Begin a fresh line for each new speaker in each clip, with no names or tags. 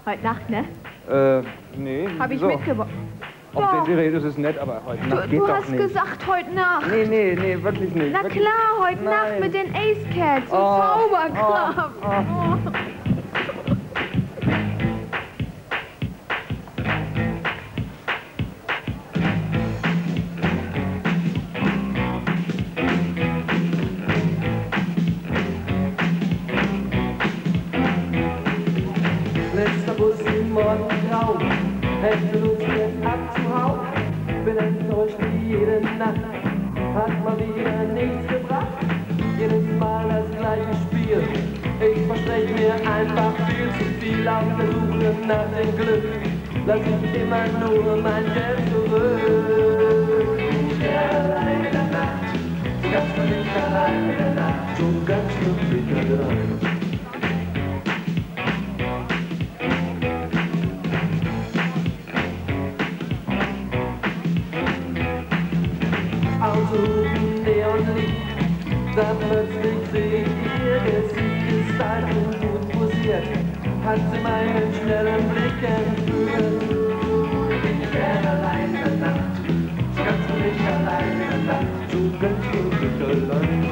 Heute Nacht, ne?
Nee.
Hab ich
wieso?
mitgebracht.
Auf Desiree, das ist nett, aber heute Nacht geht
Du
doch
hast
nicht.
gesagt, heute Nacht.
Nee, wirklich nicht.
Na
wirklich.
klar, heute
Nein.
Nacht mit den Ace Cats und
Oh,
Zauberkraft.
oh.
Letzter Bus im Morgengrauen, hätte Lust jetzt abzuhauen. Bin enttäuscht wie jede Nacht, hat mal wieder nichts gebracht. Jedes Mal das gleiche Spiel, ich verspreche mir einfach viel zu viel. Auf der Suche nach dem Glück, lass ich immer nur mein Geld zurück. Ja, allein in der Nacht, so ganz für mich allein in der Nacht, so ganz für mich allein. Autohupen, Neonlicht, dann plötzlich seh ich ihr Gesicht, gestylt und gut posiert, hat sie meinen schnellen Blick entführt. Bin ich gern allein in der Nacht, so ganz für mich allein in der Nacht, so ganz für mich allein.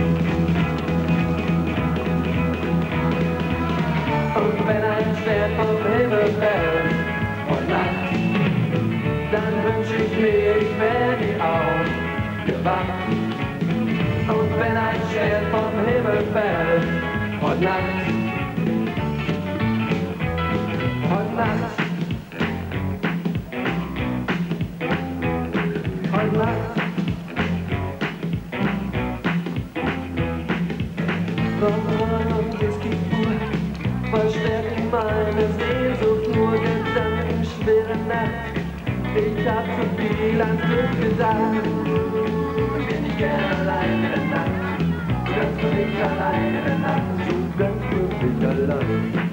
Und wenn ein Stern vom Himmel fällt, und Nacht, dann wünsch ich mir, ich wär nie aufgewacht. Und wenn ein Stern vom Himmel fällt, heute Nacht, heute Nacht, heute Nacht, Ron und Whisky-Pur verstärken meine Sehnsucht, nur gedankenschwere Nacht. Ich hab zu viel ans Glück gedacht. Bin ich gern allein in der Nacht, ganz für mich allein in der Nacht, so ganz für mich allein.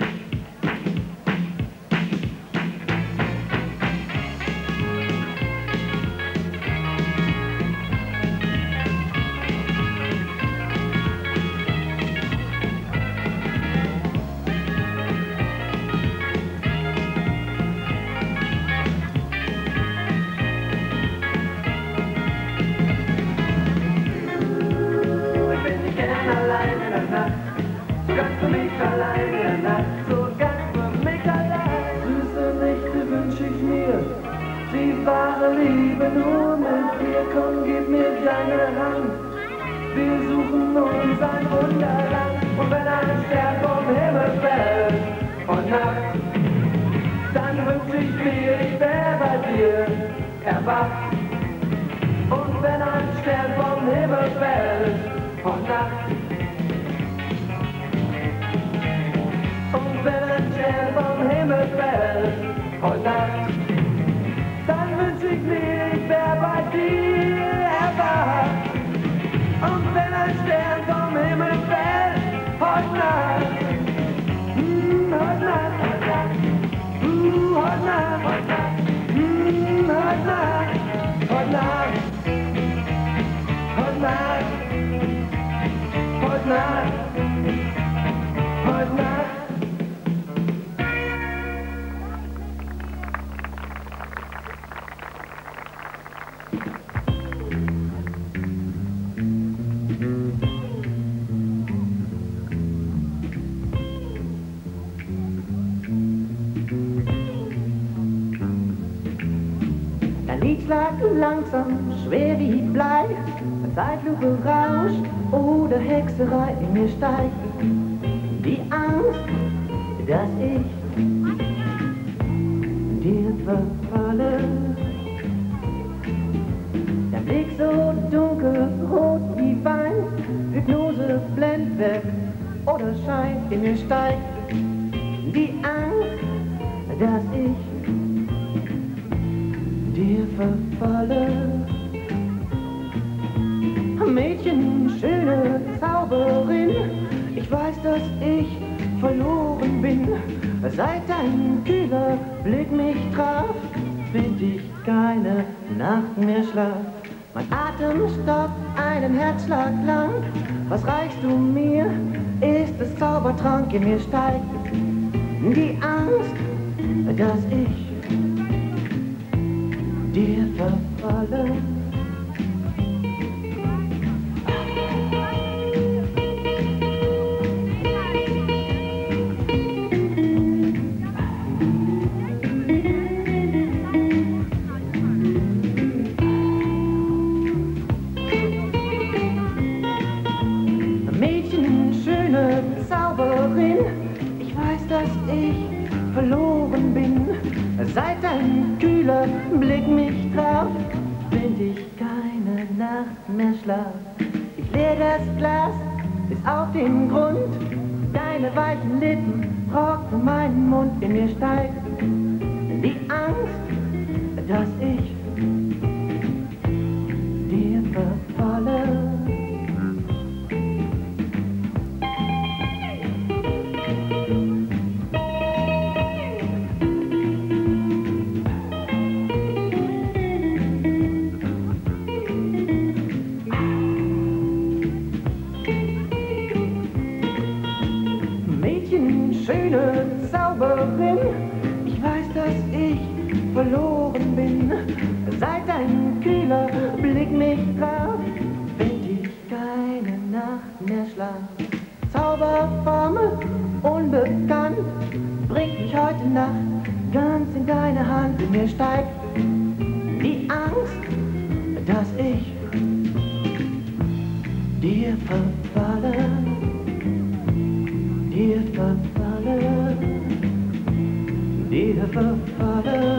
Und wenn ein Stern vom Himmel fällt, heute Nacht. Und wenn ein Stern vom Himmel fällt, heute Nacht, dann wünsch ich mir, ich wär bei dir erwacht. Und wenn ein Stern vom Himmel fällt, heute Nacht, heute Nacht, heute Nacht, heute Nacht, heute Nacht. Heute Nacht, heute Nacht, heute Nacht, heute Nacht, heute Nacht.
Schlag langsam, schwer wie Blei, Zeitlupe rauscht oder Hexerei in mir steigt. Die Angst, dass ich dir verfalle. Der Blick so dunkelrot wie Wein, Hypnose, Blendwerk oder Schein in mir steigt. Die Angst, dass ich dir verfalle. Mädchen, schöne Zauberin, ich weiß, dass ich verloren bin. Seit dein kühler Blick mich traf, find ich keine Nacht mehr Schlaf. Mein Atem stockt einen Herzschlag lang. Was reichst du mir? Ist es Zaubertrank in mir steigt die Angst, dass ich dir verfalle. Mädchen, schöne Zauberin, ich weiß, dass ich verloren bin. Seit dein kühler Blick mich traf, find ich keine Nacht mehr Schlaf. Ich leer das Glas bis auf den Grund, deine weichen Lippen trocknen meinen Mund. In mir steigt die Angst, dass ich dir verfalle. Schöne Zauberin, ich weiß, dass ich verloren bin. Seit dein kühler Blick mich traf, find ich keine Nacht mehr Schlaf. Zauberformel unbekannt, bringt mich heute Nacht ganz in deine Hand. In mir steigt die Angst, dass ich dir verfalle. Dir verfalle, dir verfalle.